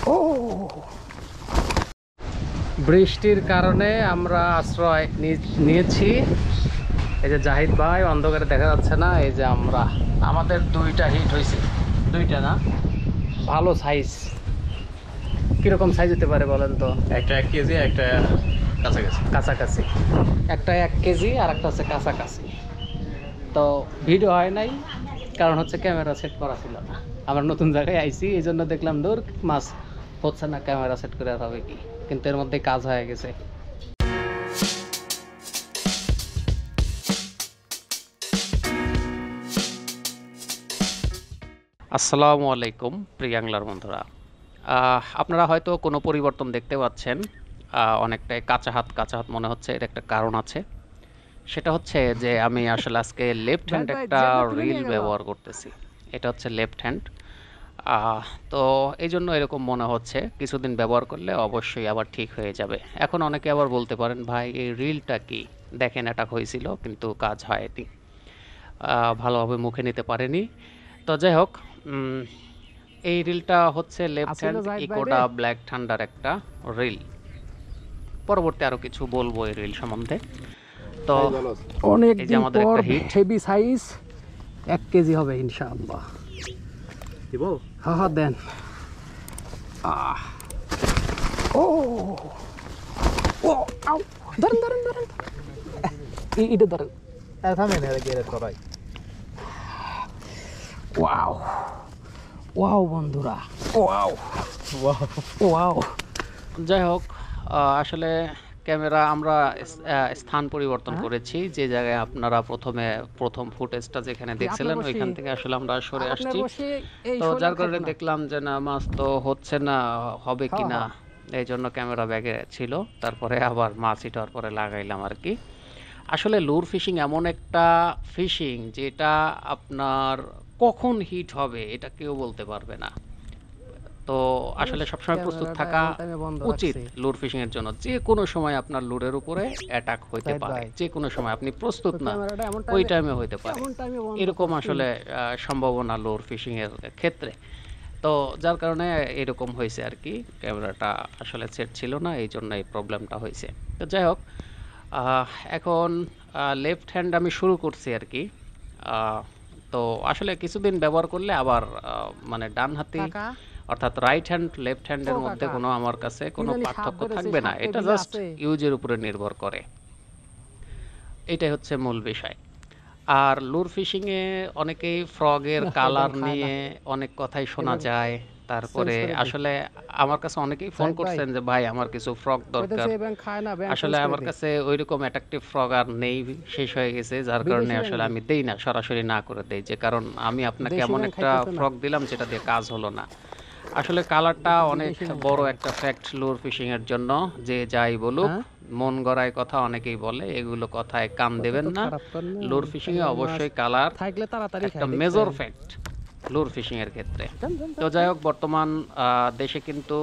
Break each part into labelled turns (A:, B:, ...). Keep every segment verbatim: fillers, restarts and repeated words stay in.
A: ও বৃষ্টির কারণে আমরা আশ্রয় নিয়েছি। এই যে জাহিদ ভাই, অন্ধকারে দেখা যাচ্ছে না। এই যে আমরা, আমাদের দুইটা হিট হয়েছে, দুইটা না, ভালো সাইজ। কিরকম সাইজ হতে পারে বলেন তো?
B: একটা এক কেজি, একটা কাছাকাছি
A: কাছাকাছি একটা এক কেজি আর একটা হচ্ছে কাছাকাছি। তো ভিডিও হয় নাই, কারণ হচ্ছে ক্যামেরা সেট করা ছিল না। আমরা নতুন জায়গায় আইছি, এই জন্য দেখলাম দূর মাছ হচ্ছে না, ক্যামেরা সেট করে আর হবে কি, কিন্তু এর মধ্যে কাজ হয়ে গেছে। আসসালামু আলাইকুম প্রিয় অ্যাংলার বন্ধুরা, আপনারা হয়তো কোনো পরিবর্তন দেখতে পাচ্ছেন। অনেকটাই কাঁচা হাত কাঁচা হাত মনে হচ্ছে। এর একটা কারণ আছে, সেটা হচ্ছে যে আমি আসলে আজকে লেফট হ্যান্ড একটা রিল ব্যবহার করতেছি। এটা হচ্ছে লেফট হ্যান্ড, তো এই জন্য এরকম মনে হচ্ছে। কিছুদিন ব্যবহার করলে অবশ্যই আবার ঠিক হয়ে যাবে। এখন অনেকে আবার বলতে পারেন, ভাই এই রিলটা কি? দেখেন অ্যাটাক হয়েছিল কিন্তু কাজ হয়নি, ভালোভাবে মুখে নিতে পারেনি। তো যাই হোক, এই রিলটা হচ্ছে left hand Ecooda black thunder একটা রিল। পরবর্তী আরো কিছু বলবো এই রিল সম্বন্ধে। তো অনেক দিন পর হেভি সাইজ এক কেজি হবে ইনশাআল্লাহ। দিব? হ্যাঁ হ্যাঁ দেন। আহ ও ও আউ ধরেন ধরেন ধরেন, এটা ধরেন। থামেন, এটা গেরে করাই। ওয়াও ওয়াও বন্ধুরা, ওয়াও ওয়াও ওয়াও। যাই হোক, আসলে ক্যামেরা আমরা স্থান পরিবর্তন করেছি। যে জায়গায় আপনারা প্রথমে প্রথম ফুটেজটা যেখানে দেখছিলেন ওইখান থেকে আসলে আমরা সরে আসছি। তো যার কারণে দেখলাম যে না, মাছ তো হচ্ছে না, হবে কি না, এই জন্য ক্যামেরা ব্যাগে ছিল। তারপরে আবার মাছ হিটার পরে লাগাইলাম আর কি। আসলে লুর ফিশিং এমন একটা ফিশিং যেটা আপনার কখন হিট হবে এটা কেউ বলতে পারবে না। তো আসলে সবসময় প্রস্তুত থাকা উচিত লুর ফিশিং এর জন্য। যে কোনো সময় আপনার লুরের উপরে অ্যাটাক হইতে পারে, যে কোনো সময় আপনি প্রস্তুত না ওই টাইমে হইতে পারে, এরকম আসলে সম্ভাবনা লুর ফিশিং এর ক্ষেত্রে। তো যার কারণে এরকম হয়েছে আর কি, ক্যামেরাটা আসলে সেট ছিল না, এই জন্য এই প্রবলেমটা হয়েছে। তো যাই হোক, এখন লেফট হ্যান্ড আমি শুরু করছি আর কি। তো আসলে কিছুদিন ব্যবহার করলে আবার মানে ডান হাতি অর্থাৎ রাইট হ্যান্ড লেফট হ্যান্ডের মধ্যে কোনো আমার কাছে কোনো পার্থক্য থাকবে না। এটা জাস্ট ইউজের উপরে নির্ভর করে, এটাই হচ্ছে মূল বিষয়। আর লুর ফিশিং এ অনেকেই ফ্রগের কালার নিয়ে অনেক কথাই শোনা যায়। তারপরে আসলে আমার কাছে অনেকেই ফোন করছেন যে ভাই আমার কিছু ফ্রগ দরকার। আসলে আমার কাছে ওইরকম অ্যাট্রাকটিভ ফ্রগ আর নেই, শেষ হয়ে গেছে। যার কারণে আসলে আমি দেই না, সরাসরি না করে দেই, যে কারণ আমি আপনাকে এমন একটা ফ্রগ দিলাম যেটা দিয়ে কাজ হলো না। আসলে কালারটা অনেক বড় একটা ফ্যাক্ট লুর ফিশিং এর জন্য। যে যাই বলুক, মন গড়ায় কথা অনেকেই বলে, এগুলো কথায় কান দেবেন না। লুর ফিশিং এ অবশ্যই কালার একটা মেজর ফ্যাক্ট লুর ফিশিং এর ক্ষেত্রে। তো যাই হোক, বর্তমান দেশে কিন্তু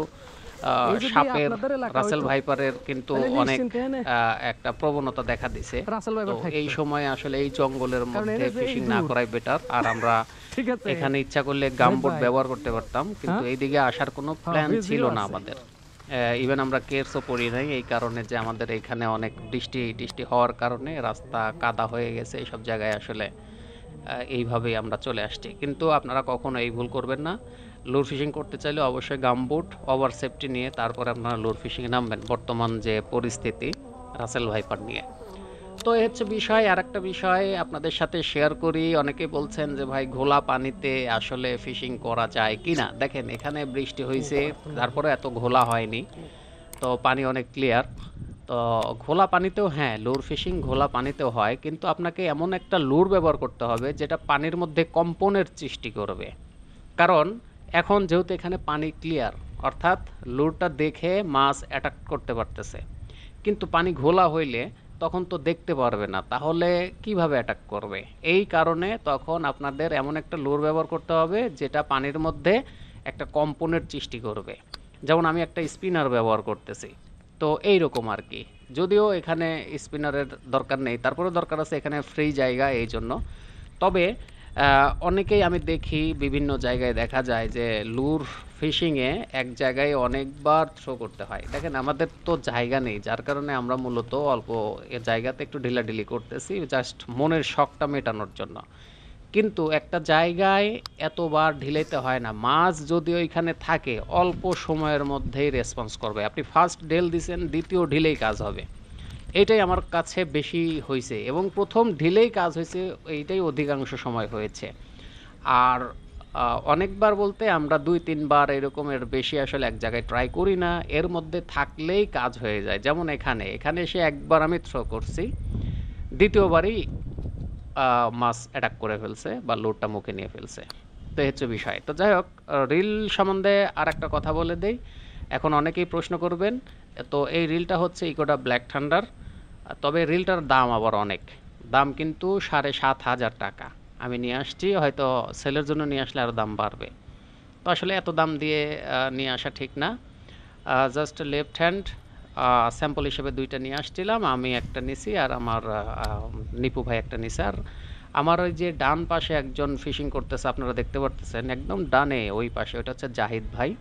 A: সাপের, রাসেল ভাইপারের কিন্তু অনেক একটা প্রবণতা দেখা দিছে। তো এই সময় আসলে এই জঙ্গলের মধ্যে ফিশিং না করাই বেটার। আর আমরা এখানে ইচ্ছা করলে গামবোট ব্যবহার করতে পারতাম, কিন্তু এইদিকে আসার কোনো প্ল্যান ছিল না আমাদের। ইভেন আমরা কেয়ারসও পড়ি নাই, এই কারণে যে আমাদের এখানে অনেক বৃষ্টি টিষ্টি হওয়ার কারণে রাস্তা কাদা হয়ে গেছে। এইসব জায়গায় আসলে এইভাবেই আমরা চলে আসছি। কিন্তু আপনারা কখনো এই ভুল করবেন না। লুর ফিশিং করতে চাইলে অবশ্যই গামবুট, ওভার সেফটি নিয়ে তারপরে আপনারা লুর ফিশিংয়ে নামবেন, বর্তমান যে পরিস্থিতি রাসেল ভাইপার নিয়ে। তো এই হচ্ছে বিষয়। আর একটা বিষয় আপনাদের সাথে শেয়ার করি। অনেকে বলছেন যে ভাই ঘোলা পানিতে আসলে ফিশিং করা যায় কি না। দেখেন, এখানে বৃষ্টি হয়েছে, তারপরে এত ঘোলা হয়নি, তো পানি অনেক ক্লিয়ার। তো ঘোলা পানিতেও হ্যাঁ লুর ফিশিং ঘোলা পানিতেও হয়, কিন্তু আপনাকে এমন একটা লুর ব্যবহার করতে হবে যেটা পানির মধ্যে কম্পনের সৃষ্টি করবে। কারণ এখন যেহেতু এখানে পানি ক্লিয়ার, অর্থাৎ লুরটা দেখে মাছ অ্যাটাক করতে পারতেছে, কিন্তু পানি ঘোলা হইলে তখন তো দেখতে পারবে না, তাহলে কিভাবে অ্যাটাক করবে? এই কারণে তখন আপনাদের এমন একটা লুর ব্যবহার করতে হবে যেটা পানির মধ্যে একটা কম্পনের সৃষ্টি করবে। যেমন আমি একটা স্পিনার ব্যবহার করতেছি, তো এইরকম আর কি। যদিও এখানে স্পিনারের দরকার নেই, তারপরে দরকার আছে এখানে ফ্রি জায়গা, এই জন্য। তবে আহ, অনেকেই আমি দেখি বিভিন্ন জায়গায় দেখা যায় যে লুর ফিশিংয়ে এক জায়গায় অনেকবার থ্রো করতে হয়। দেখেন আমাদের তো জায়গা নেই, যার কারণে আমরা মূলত অল্প এ জায়গাতে একটু ঢিলাঢিলি করতেছি জাস্ট মনের শখটা মেটানোর জন্য। কিন্তু একটা জায়গায় এতবার ঢিলাইতে হয় না, মাছ যদি ওইখানে থাকে অল্প সময়ের মধ্যেই রেসপন্স করবে। আপনি ফার্স্ট ঢেল দিছেন, দ্বিতীয় ঢিলেই কাজ হবে। এইটাই আমার কাছে বেশি হয়েছে এবং প্রথম ঢিলেই কাজ হয়েছে, এইটাই অধিকাংশ সময় হয়েছে। আর আহ, অনেকবার বলতে আমরা দুই তিনবার এরকমের বেশি আসলে এক জায়গায় ট্রাই করি না, এর মধ্যে থাকলেই কাজ হয়ে যায়। যেমন এখানে এখানে এসে একবার আমি থ্রো করছি, দ্বিতীয়বারই আহ, মাছ অ্যাটাক করে ফেলছে বা লোডটা মুখে নিয়ে ফেলছে। তো এই হচ্ছে বিষয়। তো যাই হোক, রিল সম্বন্ধে আর একটা কথা বলে দেই। এখন অনেকেই প্রশ্ন করবেন, তো এই রিলটা হচ্ছে ইকোডা ব্ল্যাক থান্ডার, তবে রিলটার দাম আবার অনেক। দাম কিন্তু সাড়ে সাত হাজার টাকা। আমি নিয়ে আসছি, হয়তো সেলের জন্য নিয়ে আসলে আরও দাম বাড়বে। তো আসলে এত দাম দিয়ে আহ, নিয়ে আসা ঠিক না। জাস্ট লেফট হ্যান্ড স্যাম্পল হিসেবে দুইটা নিয়ে আসছিলাম, আমি একটা নিছি আর আমার আহ, আহ, নিপু ভাই একটা নিছে। আর আমার ওই যে ডান পাশে একজন ফিশিং করতেছে, আপনারা দেখতে পারতেছেন একদম ডানে ওই পাশে, ওটা হচ্ছে জাহিদ ভাই।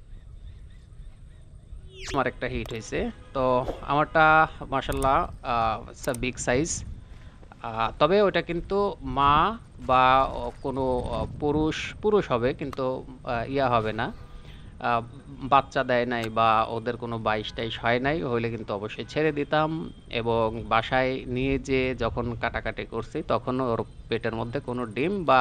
A: আমার একটা হিট হয়েছে। তো আমারটা মাশাল্লাহ বিগ সাইজ, তবে ওটা কিন্তু মা বা ও কোনো আহ, পুরুষ পুরুষ হবে কিন্তু আহ, ইয়া হবে না, আহ, বাচ্চা দেয় নাই বা ওদের কোনো বাইশ টাইশ হয় নাই, হইলে কিন্তু অবশ্যই ছেড়ে দিতাম। এবং বাসায় নিয়ে যে যখন কাটাকাটি করছি তখন ওর পেটের মধ্যে কোনো ডিম বা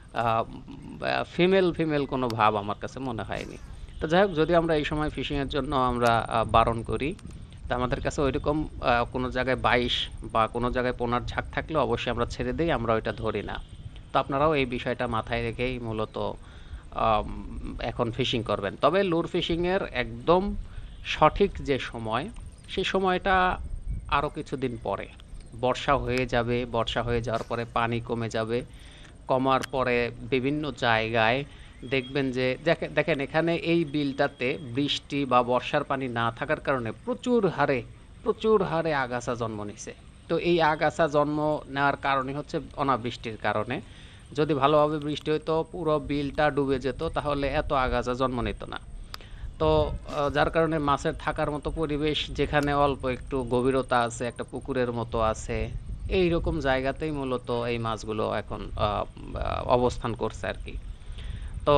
A: ফিমেল ফিমেল কোনো ভাব আমার কাছে মনে হয়নি। তো যাই হোক, যদি আমরা এই সময় ফিশিংয়ের জন্য আমরা আহ, বারণ করি, তা আমাদের কাছে ওইরকম আহ, কোনো জায়গায় বাইশ বা কোনো জায়গায় পোনার ঝাঁক থাকলে অবশ্যই আমরা ছেড়ে দিই, আমরা ওইটা ধরি না। তো আপনারাও এই বিষয়টা মাথায় রেখেই মূলত আম, এখন ফিশিং করবেন। তবে লুর ফিশিংয়ের একদম সঠিক যে সময়, সেই সময়টা আরও কিছুদিন পরে। বর্ষা হয়ে যাবে, বর্ষা হয়ে যাওয়ার পরে পানি কমে যাবে, কমার পরে বিভিন্ন জায়গায় দেখবেন যে দেখে- দেখেন এখানে এই বিলটাতে বৃষ্টি বা বর্ষার পানি না থাকার কারণে প্রচুর হারে প্রচুর হারে আগাছা জন্ম নিছে। তো এই আগাছা জন্ম নেওয়ার কারণে হচ্ছে অনাবৃষ্টির কারণে। যদি ভালোভাবে বৃষ্টি হতো পুরো বিলটা ডুবে যেত, তাহলে এত আগাছা জন্ম নিত না। তো আহ, যার কারণে মাছের থাকার মতো পরিবেশ, যেখানে অল্প একটু গভীরতা আছে, একটা পুকুরের মতো আছে, এই রকম জায়গাতেই মূলত এই মাছগুলো এখন আহ, আহ, অবস্থান করছে আর কি। তো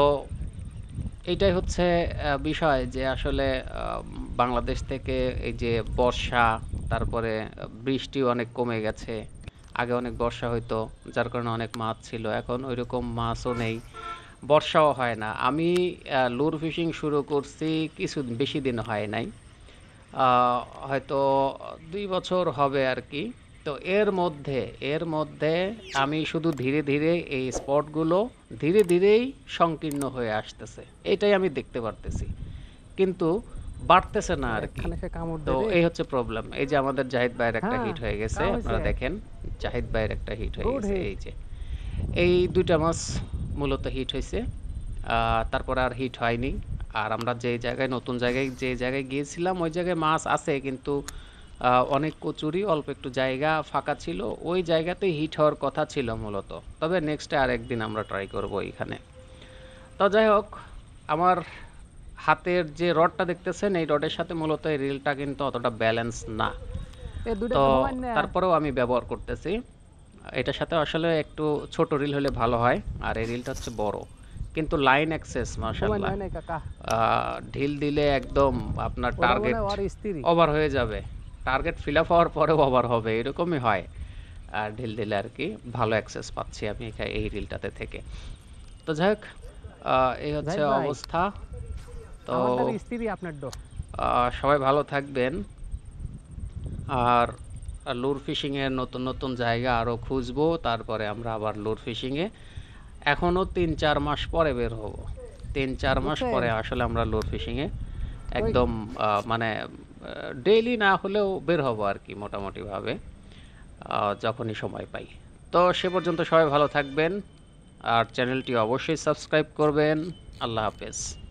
A: এইটাই হচ্ছে আহ, বিষয় যে আসলে আহ, বাংলাদেশ থেকে এই যে বর্ষা, তারপরে আহ, বৃষ্টি অনেক কমে গেছে। আগে অনেক বর্ষা হইতো, যার কারণে অনেক মাছ ছিল, এখন ওইরকম মাছও নেই, বর্ষাও হয় না। আমি আহ, লুর ফিশিং শুরু করছি কিছু বেশি দিন হয় নাই, আহ, হয়তো দুই বছর হবে আর কি। তো এর মধ্যে এর মধ্যে আমি শুধু ধীরে ধীরে এই স্পটগুলো ধীরে ধীরেই সংকীর্ণ হয়ে আসতেছে, এটাই আমি দেখতে পারতেছি, কিন্তু বাড়তেছে না আর কি।
C: একখানে সে কামড়
A: তো
C: দেবে।
A: এই হচ্ছে প্রবলেম। এই যে আমাদের জাহিদ ভাইয়ের একটা
C: হ্যাঁ,
A: হিট হয়ে গেছে,
C: কাম
A: আপনারা
C: হয়েছে।
A: দেখেন জাহিদ ভাইয়ের একটা হিট হয়ে
C: গুড
A: গেছে।
C: হিট।
A: এই যে এই দুইটা মাছ মূলত হিট হয়েছে, আহ, তারপরে আর হিট হয়নি। আর আমরা যে জায়গায় নতুন জায়গায় যে জায়গায় গিয়েছিলাম ওই জায়গায় মাছ আছে, কিন্তু আহ, অনেক কচুরি, অল্প একটু জায়গা ফাঁকা ছিল, ওই জায়গাতেই হিট হওয়ার কথা ছিল মূলত। তবে নেক্সটে আর একদিন আমরা ট্রাই করব এখানে। তো যাই হোক, আমার হাতের যে রডটা দেখতেছেন এই রডের সাথে মূলত এই রিলটা কিন্তু অতটা ব্যালেন্স না।
C: এ দুইটা
A: তো
C: তো ঘুমাই না।
A: তারপরেও আমি ব্যবহার করতেছি। এটার সাথে আসলে একটু ছোট রিল হলে ভালো হয়, আর এই রিলটা হচ্ছে বড়, কিন্তু লাইন অ্যাক্সেস
C: ঘুমাই
A: মাশাআল্লাহ।
C: নয় নাই কাকা।
A: ঢিল দিলে একদম আপনার
C: ওটা মনে
A: টার্গেট
C: হয় ওর স্ত্রী।
A: ওভার হয়ে যাবে, টার্গেট ফিল আপ হওয়ার পরেও ওভার হবে, এরকমই হয়। আর ঢিল দিলে আর কি ভালো অ্যাক্সেস পাচ্ছি আমি এখা- এই রিলটাতে থেকে। তো যাই হোক, আহ, এই হচ্ছে
C: জাহিদ ভাই,
A: অবস্থা। তো
C: আমারটার স্ত্রী আপনার ডো।
A: আহ, সবাই ভালো থাকবেন। আর লুর ফিশিংয়ের নতুন নতুন জায়গা আরও খুঁজবো, তারপরে আমরা আবার লুর ফিশিংয়ে এখনও তিন চার মাস পরে বের হব। তিন চার মাস
C: বুঝছেন?
A: পরে আসলে আমরা লুর ফিশিংয়ে
C: ওই
A: একদম আহ, মানে ডেইলি না হলেও বের হব আর কি, মোটামুটিভাবে আহ, যখনই সময় পাই। তো সে পর্যন্ত সবাই ভালো থাকবেন, আর চ্যানেলটি অবশ্যই সাবস্ক্রাইব করবেন। আল্লাহ হাফেজ।